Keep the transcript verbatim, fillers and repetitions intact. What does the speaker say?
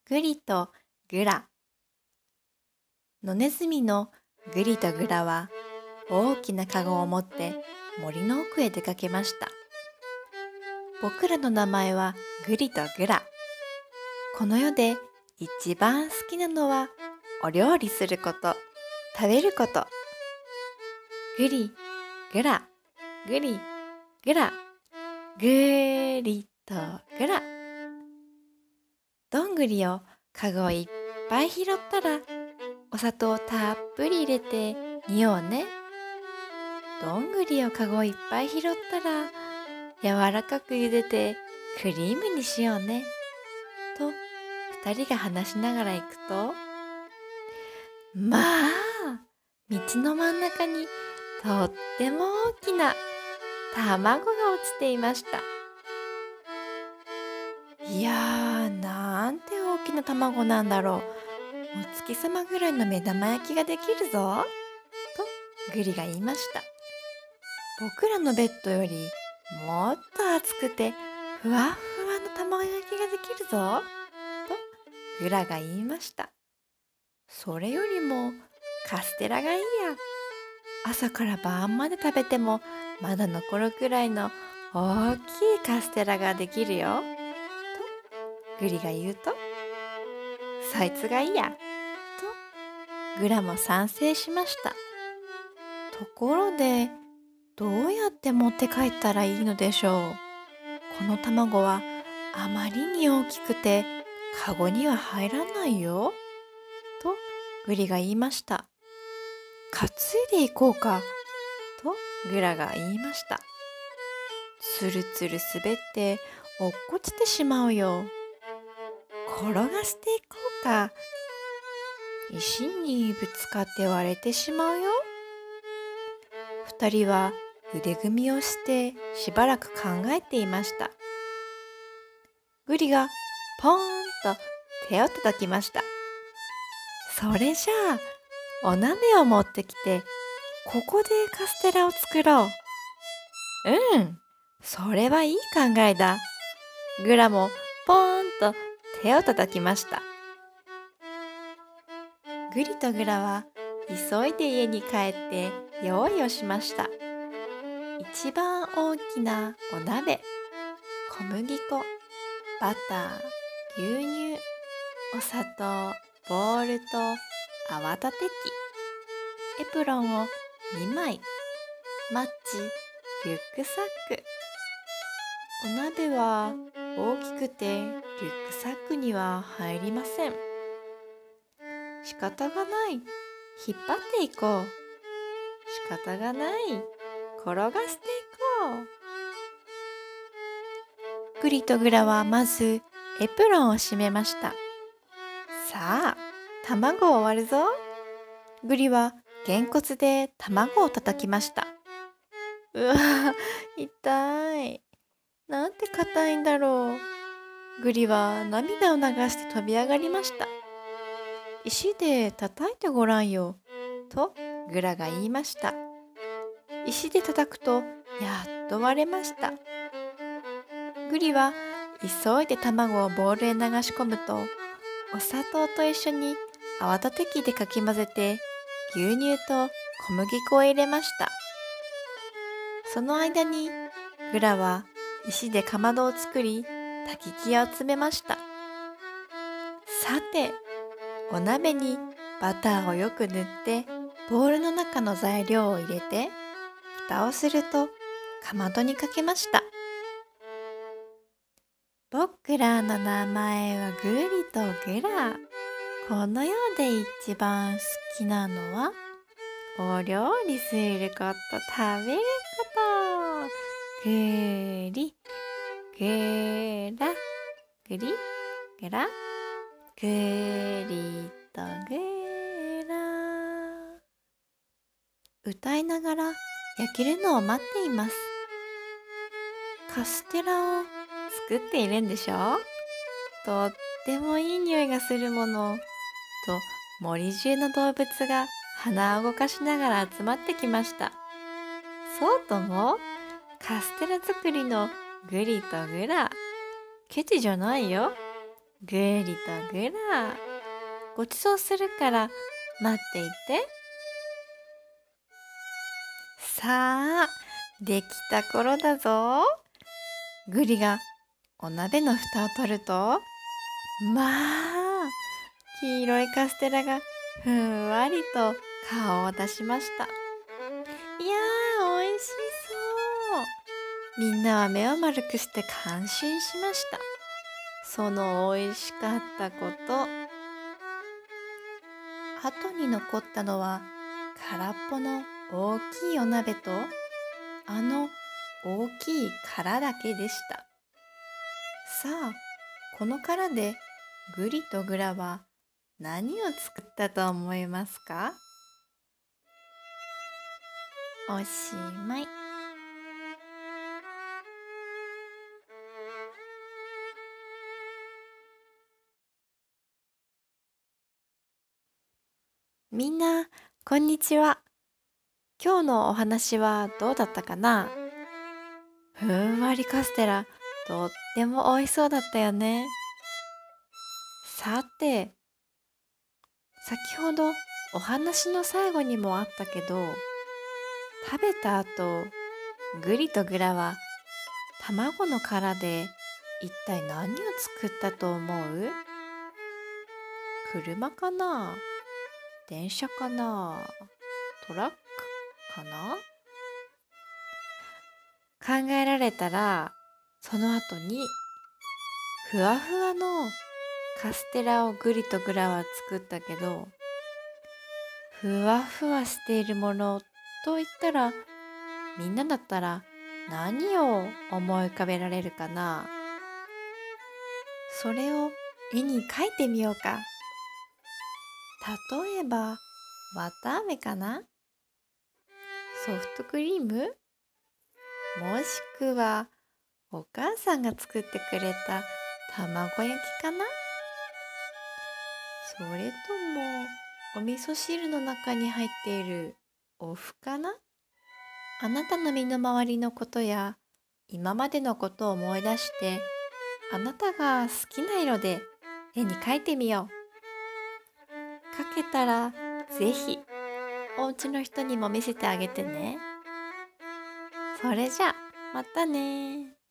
グリとグラ。野ネズミのグリとグラは大きなカゴを持って森の奥へ出かけました。僕らの名前はグリとグラ。この世で一番好きなのはお料理すること、食べること。グリ、グラ、グリ、グラ、グリとグラ。どんぐりをカゴいっぱい拾ったらお砂糖をたっぷり入れて煮ようね。どんぐりをカゴいっぱい拾ったら柔らかく茹でてクリームにしようね。と二人が話しながら行くと、まあ道の真ん中にとっても大きな卵が落ちていました。いやー、なんて大きな卵なんだろう。お月様ぐらいの目玉焼きができるぞ。とグリが言いました。僕らのベッドよりもっと厚くてふわふわの卵焼きができるぞ。とグラが言いました。それよりもカステラがいいや。朝から晩まで食べてもまだ残るくらいの大きいカステラができるよ。とグリが言うと、そいつがいいや。とグラも賛成しました。ところで、どうやって持って帰ったらいいのでしょう。この卵はあまりに大きくてカゴには入らないよ。とグリが言いました。担いでいこうか。とグラが言いました。つるつる滑って落っこちてしまうよ。転がしていこうか。石にぶつかって割れてしまうよ。二人は腕組みをしてしばらく考えていました。グリがポーンと手を叩きました。それじゃあお鍋を持ってきてここでカステラを作ろう。うん、それはいい考えだ。グラもポーンと手を叩きました。グリとグラは急いで家に帰って用意をしました。一番大きなお鍋、小麦粉、バター、牛乳、お砂糖、ボウルと泡立て器、エプロンをにまい、マッチ、リュックサック。お鍋は大きくてリュックサックには入りません。仕方がない。引っ張っていこう。仕方がない。転がしていこう。グリとグラはまずエプロンを閉めました。さあ、卵を割るぞ。グリはげんこつで卵を叩きました。うわ、痛い。なんて硬いんだろう。グリは涙を流して飛び上がりました。石で叩いてごらんよ。とグラが言いました。石で叩くとやっと割れました。グリは急いで卵をボウルへ流し込むと、お砂糖と一緒に泡立て器でかき混ぜて牛乳と小麦粉を入れました。その間にグラは石でかまどを作り焚き木を詰めました。さて、お鍋にバターをよく塗ってボウルの中の材料を入れて蓋をするとかまどにかけました。僕らの名前はグリとグラ。この世で一番好きなのはお料理すること、食べること。グリグラグリグラグリとグラ。歌いながら焼けるのを待っています。カステラを作っているんでしょ？とってもいい匂いがするもの。と森中の動物が鼻を動かしながら集まってきました。そうとも、カステラ作りのグリとグラ。ケチじゃないよ。 ぐりとぐら。ごちそうするから待っていて。さあ、できた頃だぞ。ぐりがお鍋の蓋を取ると、まあ、黄色いカステラがふんわりと顔を出しました。いやー、おいしそう。みんなは目を丸くして感心しました。そのおいしかったこと。後に残ったのは空っぽの大きいお鍋とあの大きい殻だけでした。さあ、この殻でグリとグラは何を作ったと思いますか？おしまい。みんな、こんにちは。今日のお話はどうだったかな？ふんわりカステラ、とっても美味しそうだったよね。さて、先ほどお話の最後にもあったけど、食べた後、グリとグラは卵の殻で一体何を作ったと思う？車かな？電車かな？トラックかな？考えられたら、その後にふわふわのカステラをグリとグラは作ったけど、ふわふわしているものと言ったら、みんなだったら何を思い浮かべられるかな？それを絵に描いてみようか。例えば、わたあめかな？ソフトクリーム？もしくは、お母さんが作ってくれた卵焼きかな？それとも、お味噌汁の中に入っているお麩かな？あなたの身の回りのことや今までのことを思い出して、あなたが好きな色で絵に描いてみよう。描けたらぜひお家の人にも見せてあげてね。それじゃ、またね。